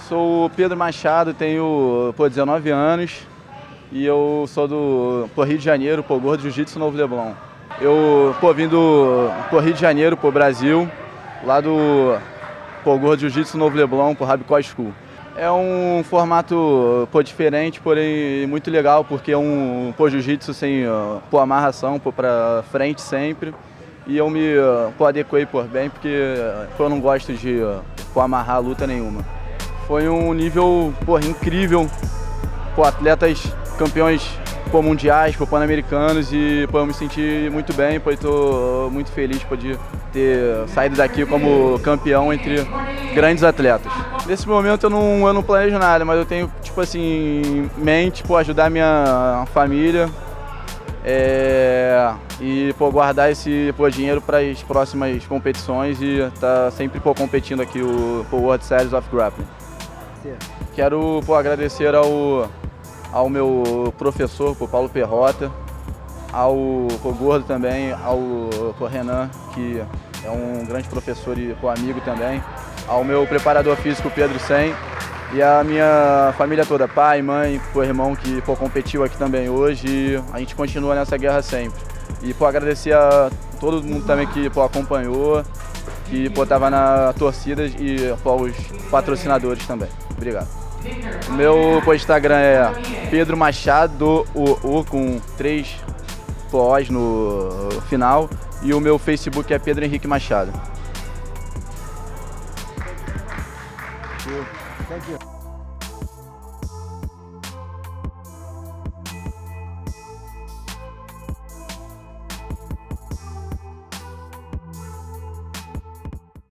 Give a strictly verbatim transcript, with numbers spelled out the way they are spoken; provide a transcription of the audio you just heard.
Sou o Pedro Machado, tenho pô, dezenove anos e eu sou do pô, Rio de Janeiro, pô, Gordo Jiu-Jitsu Novo Leblon. Eu pô, vim do pô, Rio de Janeiro, pô, Brasil, lá do pô, Gordo Jiu-Jitsu Novo Leblon, pô, Rabicó School. É um formato pô, diferente, porém muito legal, porque é um pô, jiu-jitsu sem pô, amarração, pô, pra frente sempre. E eu me pô, adequei por bem, porque pô, eu não gosto de pô, amarrar luta nenhuma. Foi um nível pô, incrível, pô, atletas campeões pô, mundiais, pô, pan-americanos, e pô, eu me senti muito bem, pô, estou muito feliz pô, de ter saído daqui como campeão entre grandes atletas. Nesse momento eu não, eu não planejo nada, mas eu tenho tipo assim, em mente pô, ajudar minha família é, e pô, guardar esse pô, dinheiro para as próximas competições e estar tá sempre pô, competindo aqui o pô, World Series of Grappling. Quero pô, agradecer ao, ao meu professor, pô, Paulo Perrota, ao pô, Gordo também, ao pô, Renan, que é um grande professor e pô, amigo também, ao meu preparador físico Pedro Sem e a minha família toda, pai, mãe, pô, irmão que pô, competiu aqui também hoje, e a gente continua nessa guerra sempre. E pô, agradecer a todo mundo também que pô, acompanhou, que estava na torcida e pô, os patrocinadores também. Obrigado. O meu pô, Instagram é Pedro Machado, o, o com três pós no final, e o meu Facebook é Pedro Henrique Machado. Thank you.